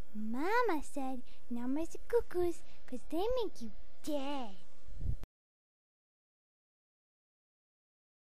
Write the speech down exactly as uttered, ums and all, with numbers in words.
Mama said numbers are cuckoos 'cause they make you dead.